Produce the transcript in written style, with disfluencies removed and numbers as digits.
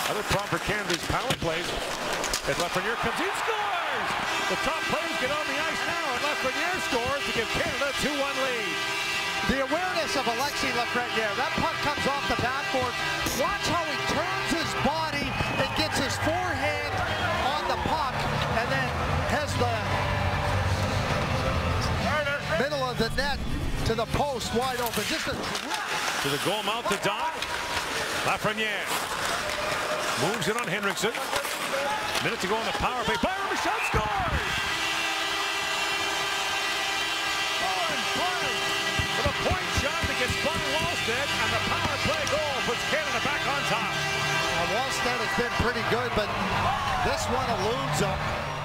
Other problem for Canada's power plays. As Lafrenière comes in, scores! The top players get on the ice now, and Lafrenière scores to give Canada a 2-1 lead. The awareness of Alexis Lafrenière. That puck comes off the backboard. Watch how he turns his body and gets his forehand on the puck, and then has the middle of the net to the post wide open. Just a to the goal mouth to Doc. Lafrenière moves it on Henriksen. Minute to go on the power play. Byron Michel scores! With a point shot that gets by Wallstead, and the power play goal puts Canada back on top. Wallstead has been pretty good, but this one eludes him.